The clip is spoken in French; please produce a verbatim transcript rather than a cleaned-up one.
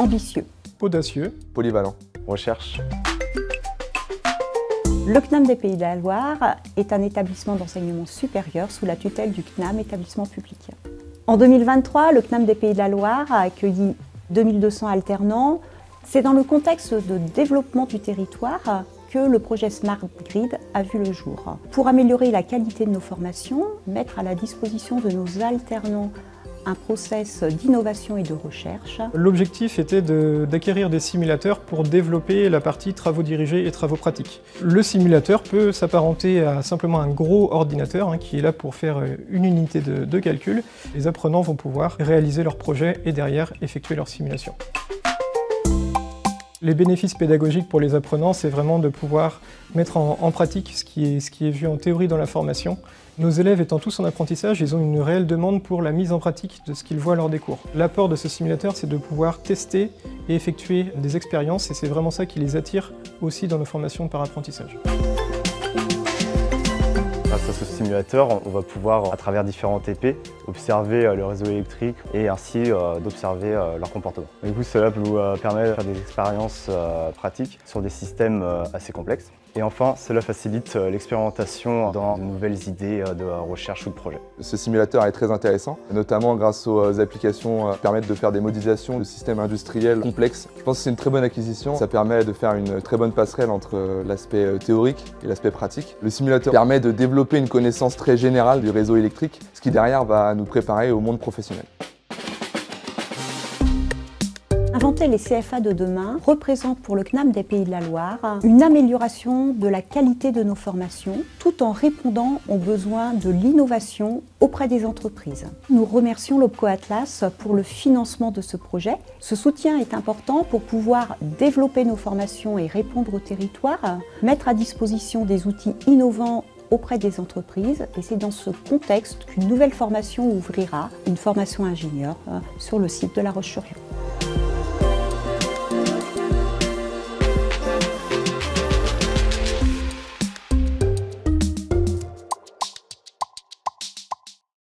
ambitieux, audacieux, polyvalent, recherche. Le C N A M des Pays de la Loire est un établissement d'enseignement supérieur sous la tutelle du C N A M établissement public. En deux mille vingt-trois, le C N A M des Pays de la Loire a accueilli deux mille deux cents alternants. C'est dans le contexte de développement du territoire que le projet Smart Grid a vu le jour. Pour améliorer la qualité de nos formations, mettre à la disposition de nos alternants un process d'innovation et de recherche. L'objectif était d'acquérir de, des simulateurs pour développer la partie travaux dirigés et travaux pratiques. Le simulateur peut s'apparenter à simplement un gros ordinateur hein, qui est là pour faire une unité de, de calcul. Les apprenants vont pouvoir réaliser leur projet et derrière effectuer leur simulation. Les bénéfices pédagogiques pour les apprenants, c'est vraiment de pouvoir mettre en, en pratique ce qui, est, ce qui est vu en théorie dans la formation. Nos élèves étant tous en apprentissage, ils ont une réelle demande pour la mise en pratique de ce qu'ils voient lors des cours. L'apport de ce simulateur, c'est de pouvoir tester et effectuer des expériences et c'est vraiment ça qui les attire aussi dans nos formations par apprentissage. Grâce à ce simulateur, on va pouvoir, à travers différents T P, observer le réseau électrique et ainsi euh, d'observer euh, leur comportement. Du coup, cela peut nous euh, permettre de faire des expériences euh, pratiques sur des systèmes euh, assez complexes. Et enfin, cela facilite euh, l'expérimentation dans de nouvelles idées euh, de recherche ou de projet. Ce simulateur est très intéressant, notamment grâce aux applications qui permettent de faire des modélisations de systèmes industriels complexes. Je pense que c'est une très bonne acquisition. Ça permet de faire une très bonne passerelle entre l'aspect théorique et l'aspect pratique. Le simulateur permet de développer une connaissance très générale du réseau électrique, ce qui derrière va nous préparer au monde professionnel. Inventer les C F A de demain représente pour le C N A M des Pays de la Loire une amélioration de la qualité de nos formations tout en répondant aux besoins de l'innovation auprès des entreprises. Nous remercions l'Opco Atlas pour le financement de ce projet. Ce soutien est important pour pouvoir développer nos formations et répondre au territoire, mettre à disposition des outils innovants auprès des entreprises et c'est dans ce contexte qu'une nouvelle formation ouvrira, une formation ingénieur sur le site de La Roche-sur-Yon.